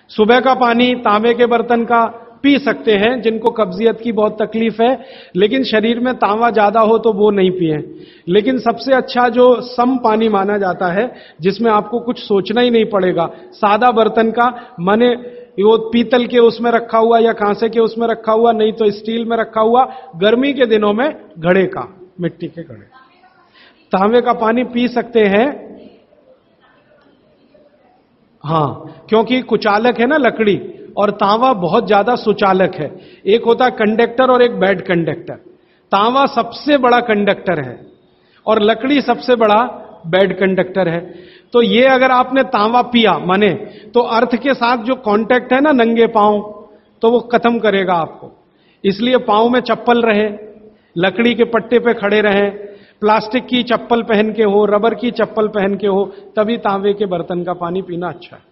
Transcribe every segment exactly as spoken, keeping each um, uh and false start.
सुबह का पानी तांबे के बर्तन का पी सकते हैं जिनको कब्जियत की बहुत तकलीफ है, लेकिन शरीर में तांबा ज्यादा हो तो वो नहीं पिए। लेकिन सबसे अच्छा जो सम पानी माना जाता है, जिसमें आपको कुछ सोचना ही नहीं पड़ेगा, सादा बर्तन का, माने वो पीतल के उसमें रखा हुआ या कांसे के उसमें रखा हुआ, नहीं तो स्टील में रखा हुआ, गर्मी के दिनों में घड़े का, मिट्टी के घड़े, तांबे का पानी पी सकते हैं। हां, क्योंकि कुचालक है ना लकड़ी, और तांबा बहुत ज्यादा सुचालक है। एक होता है कंडक्टर और एक बैड कंडक्टर। तांबा सबसे बड़ा कंडक्टर है और लकड़ी सबसे बड़ा बैड कंडक्टर है। तो ये अगर आपने तांबा पिया माने, तो अर्थ के साथ जो कांटेक्ट है ना नंगे पांव, तो वो खत्म करेगा आपको। इसलिए पांव में चप्पल रहे, लकड़ी के पट्टे पे खड़े रहें, प्लास्टिक की चप्पल पहन के हो, रबर की चप्पल पहन के हो, तभी तांबे के बर्तन का पानी पीना अच्छा है।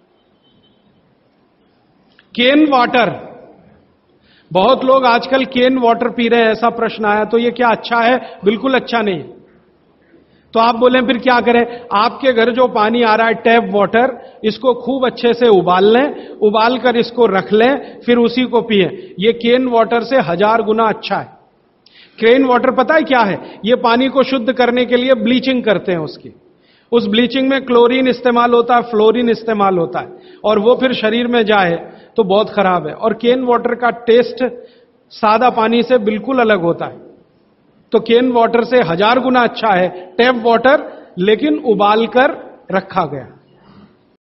केन वाटर, बहुत लोग आजकल केन वाटर पी रहे हैं, ऐसा प्रश्न आया, तो ये क्या अच्छा है? बिल्कुल अच्छा नहीं। तो आप बोले फिर क्या करें? आपके घर जो पानी आ रहा है टैप वाटर, इसको खूब अच्छे से उबाल लें, उबाल कर इसको रख लें, फिर उसी को पिएं। ये केन वाटर से हजार गुना अच्छा है। केन वाटर पता है क्या है? ये पानी को शुद्ध करने के लिए ब्लीचिंग करते हैं उसकी। उस ब्लीचिंग में क्लोरीन इस्तेमाल होता है, फ्लोरीन इस्तेमाल होता है, और वो फिर शरीर में जाए तो बहुत खराब है। और केन वाटर का टेस्ट सादा पानी से बिल्कुल अलग होता है। तो केन वाटर से हजार गुना अच्छा है टैप वाटर, लेकिन उबाल कर रखा गया।